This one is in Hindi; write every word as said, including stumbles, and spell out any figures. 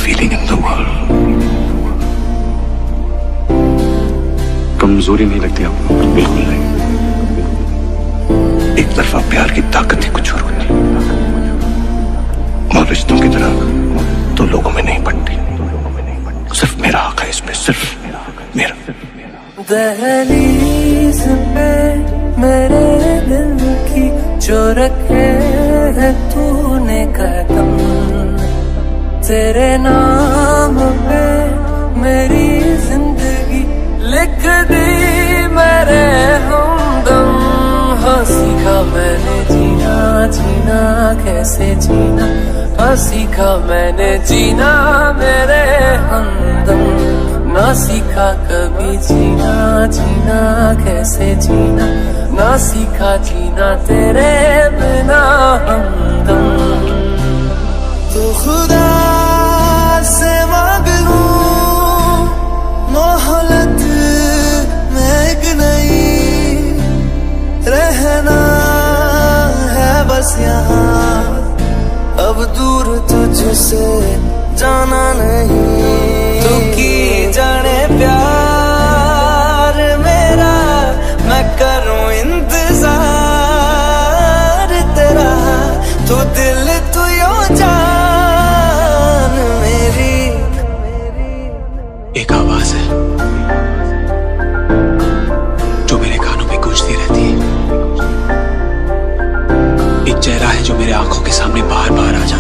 feeling in the world. कमजोरी नहीं लगती आपको? बिल्कुल नहीं। एक तरफा प्यार की ताकत ही कुछ और होती है, और रिश्तों की तरह तो लोगों में नहीं पड़ती। सिर्फ मेरा हक है इसमें, सिर्फ मेरा। दहलीज पे मेरे दिल की जो रखे है तूने कदम, तेरे नाम पे मेरी जिंदगी लिख दी मेरे हमदम। हाँ सीखा मैंने जीना, जीना कैसे जीना, हाँ सीखा मैंने जीना मेरे हमदम। ना सीखा कभी जीना, जीना कैसे जीना, ना सीखा जीना तेरे बिना हमदम। तो खुदा से मांग लूं मोहलत में एक नई, रहना है बस यहाँ, अब दूर तुझसे जाना नहीं। तू की जाने प्यार मेरा, मैं करूं इंतजार तेरा, तू दिल तू यो जान मेरी। एक आवाज है जो मेरे कानों में गूंजती रहती है, एक चेहरा है जो मेरे आंखों के सामने बार बार आ जाता है।